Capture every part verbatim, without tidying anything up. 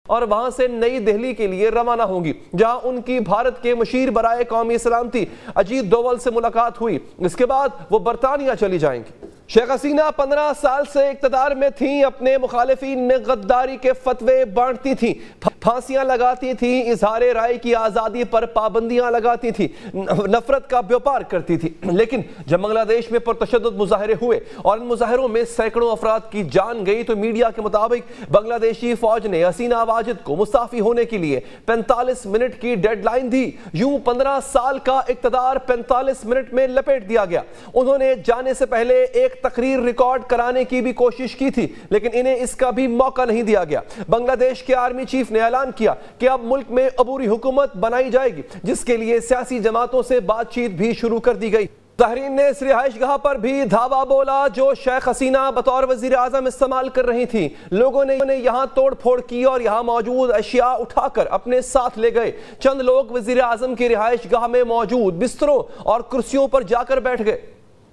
اور وہاں سے نئی دہلی کے لیے روانہ ہوں گی، جہاں ان کی بھارت کے مشیر برائے قومی سلامتی اجیت ڈوول سے ملاقات ہوئی۔ اس کے بعد وہ برطانیہ چلی جائیں گی۔ شیخ حسینہ پندرہ سال سے اقتدار میں تھیں، اپنے مخالفین میں غداری کے فتوے بانٹتی تھیں، پھانسیاں لگاتی تھیں، اظہار رائے کی آزادی پر پابندیاں لگاتی تھیں، نفرت کا بیوپار کرتی تھی۔ لیکن جب بنگلہ دیش میں پرتشدد مظاہرے ہوئے اور ان مظاہروں میں سینکڑوں افراد کی جان گئی تو میڈیا کے مطابق بنگلہ دیشی فوج نے حسینہ واجد کو مستعفی ہونے کے لیے پینتالیس منٹ کی ڈیڈ لائن دی۔ یوں پندرہ سال کا اقتدار پینتالیس منٹ میں لپیٹ دیا گیا۔ انہوں نے جانے سے پہلے ایک تقریر ریکارڈ کرانے کی بھی کوشش کی تھی، لیکن انہیں اس کا بھی موقع نہیں دیا گیا۔ بنگلہ دیش کے آرمی چیف نے اعلان کیا کہ اب ملک میں عبوری حکومت بنائی جائے گی، جس کے لیے سیاسی جماعتوں سے بات چیت بھی شروع کر دی گئی۔ مظاہرین نے اس رہائش گاہ پر بھی دھاوا بولا جو شیخ حسینہ بطور وزیر اعظم استعمال کر رہی تھیں۔ لوگوں نے یہاں توڑ پھوڑ کی اور یہاں موجود اشیاء اٹھا کر اپنے ساتھ لے گئے۔ چند لوگ وزیر اعظم کی رہائش گاہ میں موجود بستروں اور کرسیوں پر جا کر بیٹھ گئے۔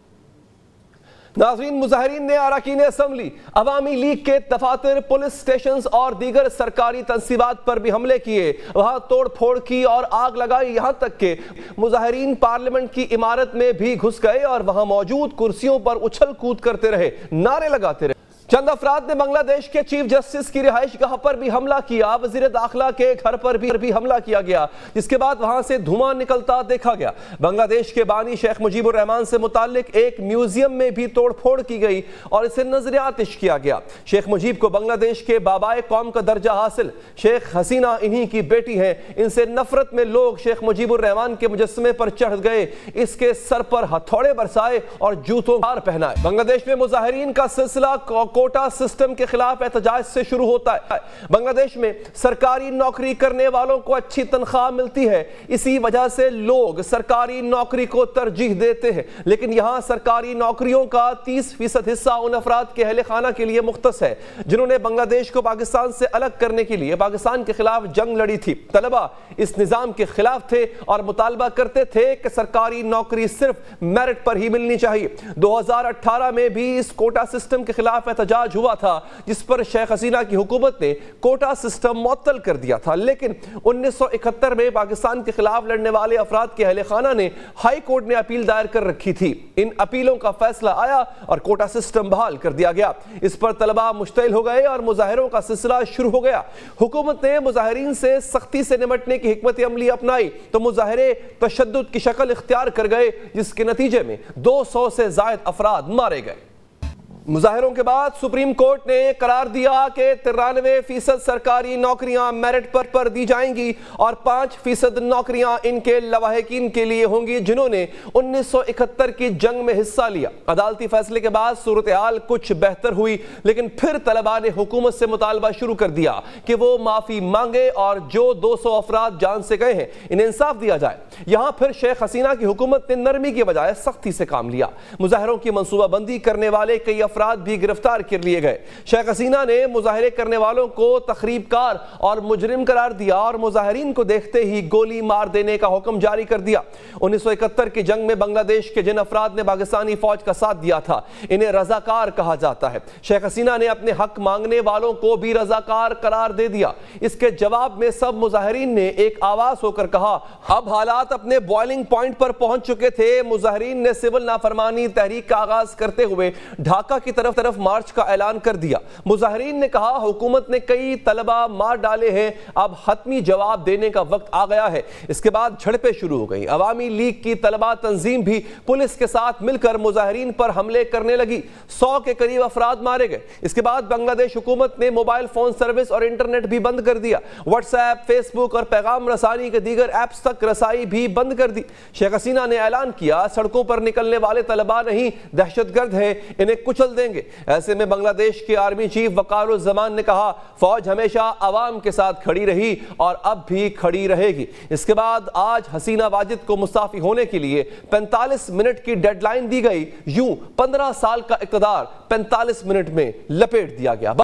ناظرین، مظاہرین نے اراکین اسمبلی، عوامی لیگ کے دفاتر، پولیس سٹیشنز اور دیگر سرکاری تنصیبات پر بھی حملے کیے، وہاں توڑ پھوڑ کی اور آگ لگائی، یہاں تک کہ مظاہرین پارلیمنٹ کی عمارت میں بھی گھس گئے اور وہاں موجود کرسیوں پر اچھل کود کرتے رہے، نعرے لگاتے رہے۔ چند افراد نے بنگلہ دیش کے چیف جسٹس کی رہائش گاہ پر بھی حملہ کیا، وزیر داخلہ کے گھر پر بھی حملہ کیا گیا، جس کے بعد وہاں سے دھواں نکلتا دیکھا گیا۔ بنگلہ دیش کے بانی شیخ مجیب الرحمان سے متعلق ایک میوزیم میں بھی توڑ پھوڑ کی گئی اور اسے نظر آتش کیا گیا۔ شیخ مجیب کو بنگلہ دیش کے بابائے قوم کا درجہ حاصل، شیخ حسینہ انہی کی بیٹی ہیں۔ ان سے نفرت میں لوگ شیخ مجیب الرحمان کے مجسمے پر چڑھ گئے، اس کے سر پر ہتھوڑے برسائے اور جوتوں ہار پہنائے۔ بنگلہ دیش میں مظاہرین کا سلسلہ کوٹا سسٹم کے خلاف احتجاج سے شروع ہوتا ہے۔ بنگلہ دیش میں سرکاری نوکری کرنے والوں کو اچھی تنخواہ ملتی ہے، اسی وجہ سے لوگ سرکاری نوکری کو ترجیح دیتے ہیں، لیکن یہاں سرکاری نوکریوں کا تیس فیصد حصہ ان افراد کے اہل خانہ کے لیے مختص ہے جنہوں نے بنگلہ دیش کو پاکستان سے الگ کرنے کے لیے پاکستان کے خلاف جنگ لڑی تھی۔ طلبہ اس نظام کے خلاف تھے اور مطالبہ کرتے تھے کہ سرکاری نوکری صرف میرٹ پر ہی ملنی چاہیے۔ دو ہزار اٹھارہ میں بھی اس کوٹا سسٹم کے خلاف احتجاج ہوا تھا، جس پر شیخ حسینہ کی حکومت نے کوٹا سسٹم معطل کر دیا تھا، لیکن انیس سو اکہتر میں پاکستان کے خلاف لڑنے والے افراد کے اہل خانہ نے ہائی کورٹ میں اپیل دائر کر رکھی تھی۔ ان اپیلوں کا فیصلہ آیا اور کوٹا سسٹم بحال کر دیا گیا۔ اس پر طلبہ مشتعل ہو گئے اور مظاہروں کا سلسلہ شروع ہو گیا۔ حکومت نے مظاہرین سے سختی سے نمٹنے کی حکمت عملی اپنائی تو مظاہرے تشدد کی شکل اختیار کر گئے، جس کے نتیجے میں دو سو سے زائد افراد مارے گئے۔ مظاہروں کے بعد سپریم کورٹ نے قرار دیا کہ ترانوے فیصد سرکاری نوکریاں میرٹ پر پر دی جائیں گی اور پانچ فیصد نوکریاں ان کے لواحقین کے لیے ہوں گی جنہوں نے انیس سو اکہتر کی جنگ میں حصہ لیا۔ عدالتی فیصلے کے بعد صورتحال کچھ بہتر ہوئی، لیکن پھر طلباء نے حکومت سے مطالبہ شروع کر دیا کہ وہ معافی مانگے اور جو دو سو افراد جان سے گئے ہیں انہیں انصاف دیا جائے۔ یہاں پھر شیخ حسینہ کی حکومت نے نرمی کی بجائے سختی سے کام لیا۔ مظاہروں کی منصوبہ بندی کرنے والے کئی افراد بھی گرفتار کر لیے گئے۔ شیخ حسینہ نے مظاہرے کرنے والوں کو تخریب کار اور مجرم قرار دیا اور مظاہرین کو دیکھتے ہی گولی مار دینے کا حکم جاری کر دیا۔ انیس سو اکہتر کی جنگ میں بنگلہ دیش کے جن افراد نے پاکستانی فوج کا ساتھ دیا تھا انہیں رضاکار کہا جاتا ہے۔ شیخ حسینہ نے اپنے حق مانگنے والوں کو بھی رضاکار قرار دے دیا۔ اس کے جواب میں سب مظاہرین نے ایک آواز ہو کر کہا اب حالات اپنے بوائلنگ پوائنٹ پر پہنچ چکے تھے۔ مظاہرین نے سول نافرمانی تحریک کا آغاز کرتے ہوئے ڈھاکہ کی طرف طرف مارچ کا اعلان کر دیا۔ مظاہرین نے کہا حکومت نے کئی طلبہ مار ڈالے ہیں، اب حتمی جواب دینے کا وقت آ گیا ہے۔ اس کے بعد جھڑپیں شروع ہو گئیں۔ عوامی لیگ کی طلبہ تنظیم بھی پولیس کے ساتھ مل کر مظاہرین پر حملے کرنے لگی۔ سو کے قریب افراد مارے گئے۔ اس کے بعد بنگلہ دیش حکومت نے موبائل فون سروس اور انٹرنیٹ بھی بند کر دیا۔ واٹس ایپ، فیس بک اور پیغام رسانی کے دیگر ایپس تک رسائی بھی بند کر دی۔ شیخ حسینہ نے اعلان کیا سڑکوں پر نکلنے والے طلبہ نہیں، دہشت گرد ہیں، انہیں کچل دیں گے۔ ایسے میں بنگلہ دیش کے آرمی چیف وقار الزمان نے کہا فوج ہمیشہ عوام کے ساتھ کھڑی رہی اور اب بھی کھڑی رہے گی۔ اس کے بعد آج حسینہ واجد کو مستعفی ہونے کے لیے پینتالیس منٹ کی ڈیڈ لائن دی گئی۔ یوں پندرہ سال کا اقتدار پینتالیس منٹ میں لپیٹ دیا گیا۔